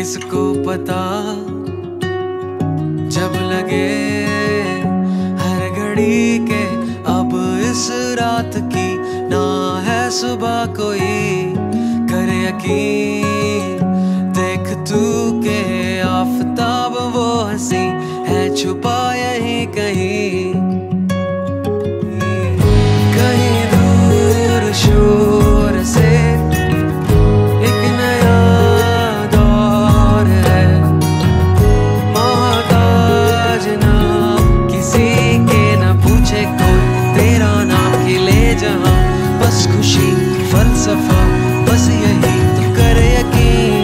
किसको पता जब लगे हर घड़ी के अब इस रात की ना है सुबह कोई करे यकीन। देख तू के आफताब वो हंसी है छुपा यहीं कहीं, कहीं दूर शोर से एक नया दौर है। मोहताज ना किसी के ना पूछे कोई तेरा नाम खिले जहां, बस खुशी फलसफा बस यही तो करे यकीन।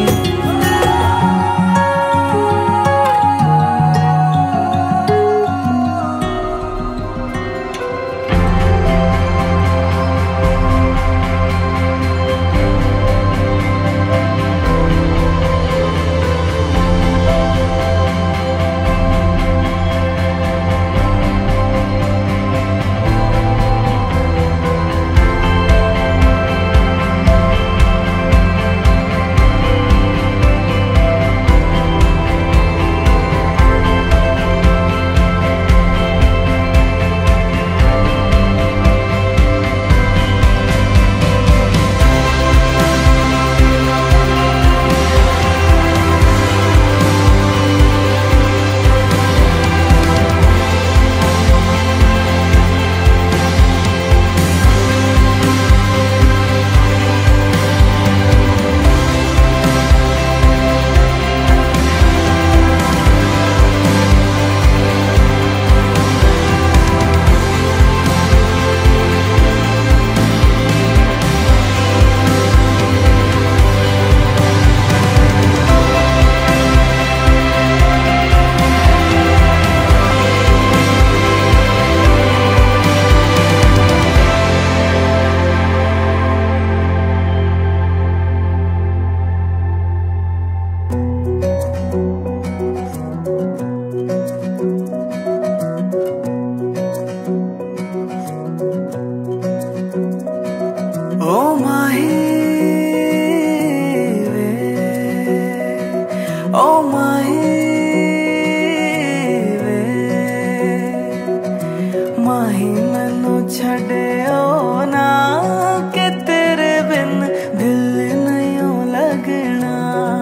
माही मैनू छड़ियो ना कि तेरे बिन दिल नहीं लगना।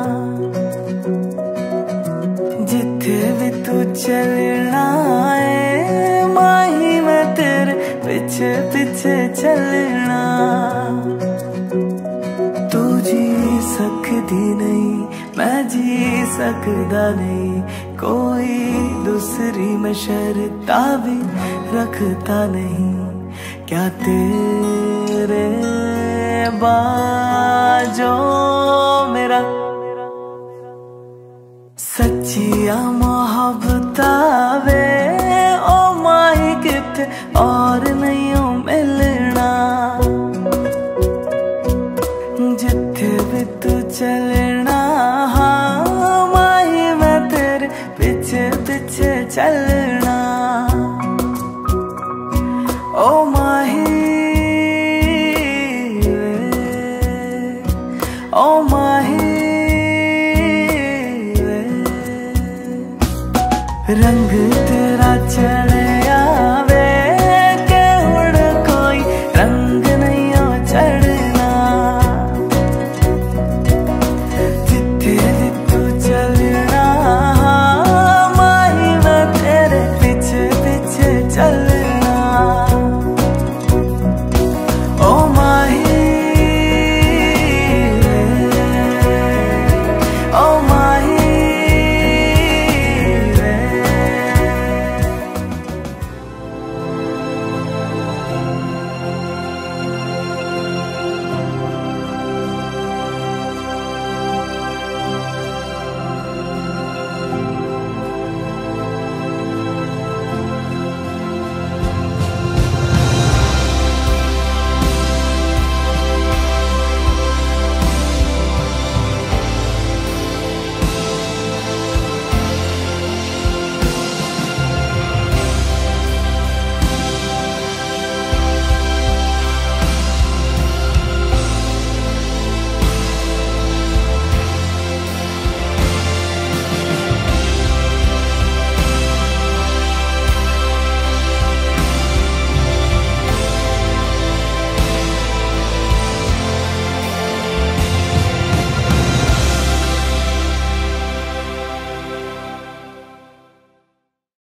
जिथे भी तू चलना है माही मैं तेरे पीछे पीछे चलना। तू जी सकती नहीं मैं जी सकदा नहीं, कोई दूसरी मैं शर्ता भी रखता नहीं। क्या तेरे बाजो मेरा सच्चिया मोहब्बत वे ओ माही किते और नहीं मिलना। जिथे भी तू चलना हाँ माही मैं तेरे पीछे पीछे चलना।